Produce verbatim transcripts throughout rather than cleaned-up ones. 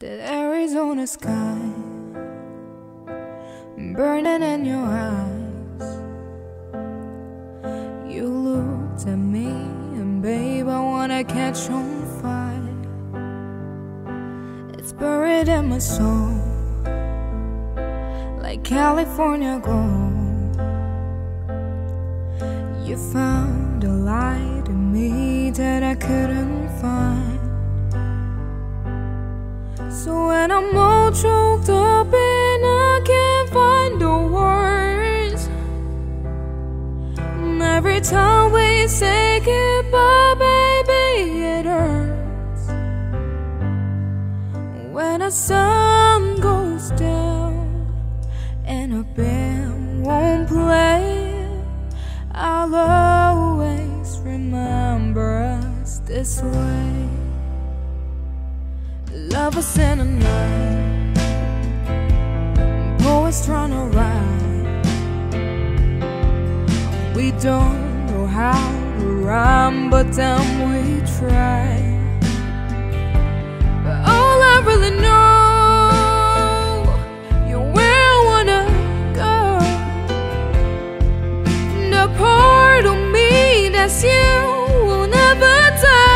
That Arizona sky burning in your eyes. You looked at me and babe, I wanna catch on fire. It's buried in my soul like California gold. You found a light in me that I couldn't find. So when I'm all choked up and I can't find the words, and every time we say goodbye, baby, it hurts. When the sun goes down and a band won't play, I'll always remember us this way. Lovers in the night, poets trying to write. We don't know how to rhyme, but then we try. But all I really know, you're where I wanna go. The part of me that's you will never die.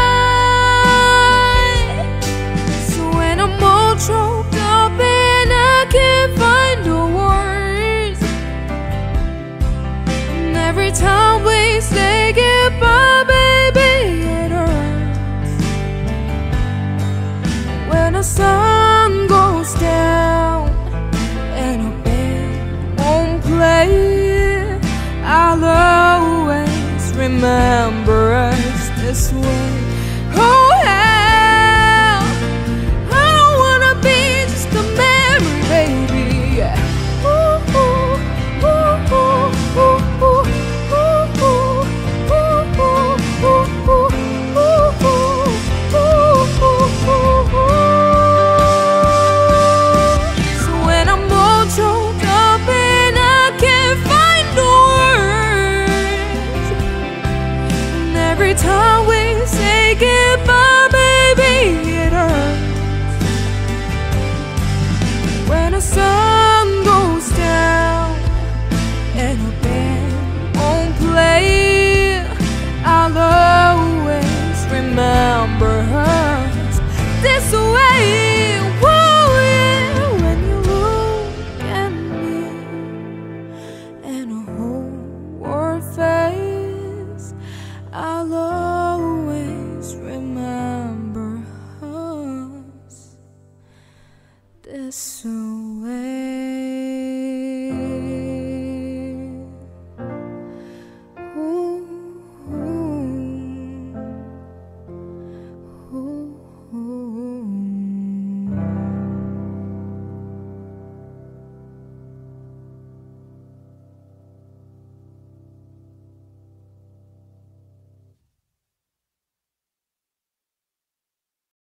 Choked up and I can't find the words, and every time we say goodbye, baby, it hurts. When the sun goes down and a band won't play, I'll always remember us this way. Oh, yeah. Every time we say goodbye, baby, it hurts. When the sun goes down and a band won't play, I'll always remember us this way. Whoa, yeah. When you look at me and a whole world face, I'll always remember us this way.